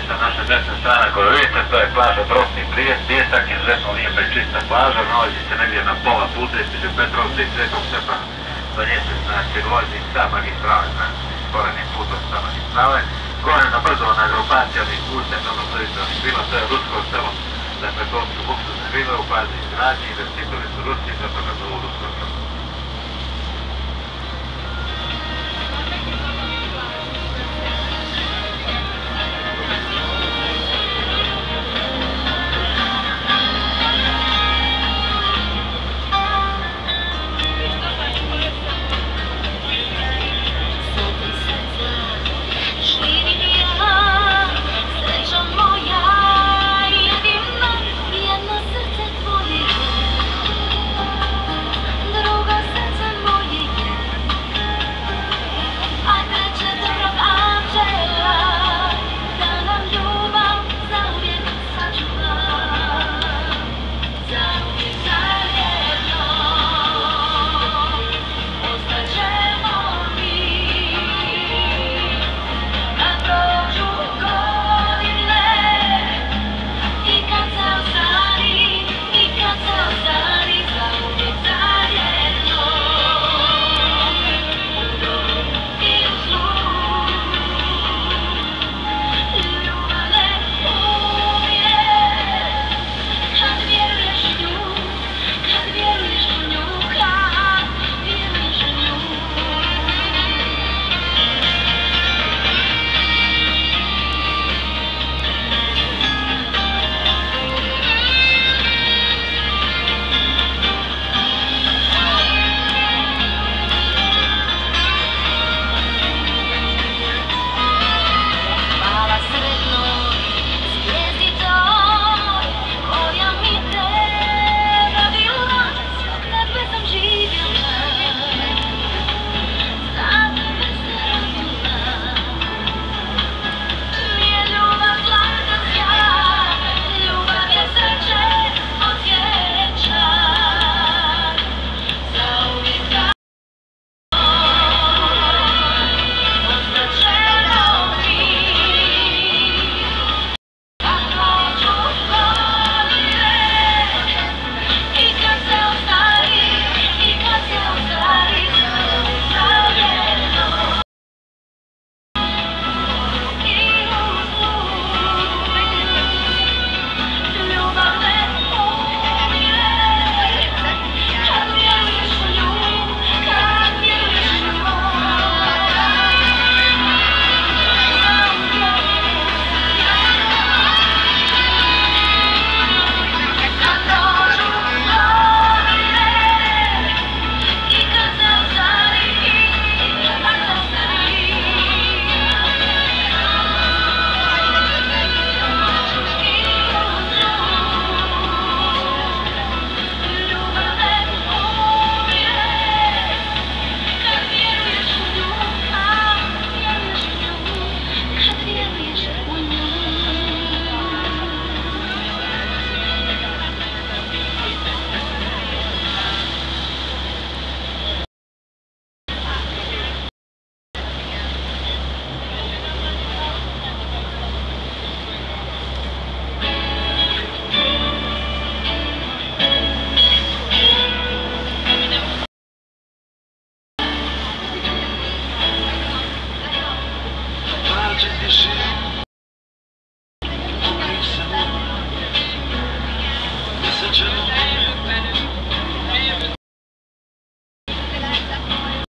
sa naše desne strane koju vidite, to je plaža Drobni Pijesak, izuzetno lijepa i čista plaža, nalazi se negdje na pola puta između Petrovca i Svetog Stefana. Do nje se znači vozi sa magistrale, znači sporenim putom sa magistrale. Gore na brzovana grupacija ovih putem, ono tradicionalnih vila, to je rusko selo, dakle to su luksuzne vile u fazi izgradnje, investitori su Rusi, zato ga zovu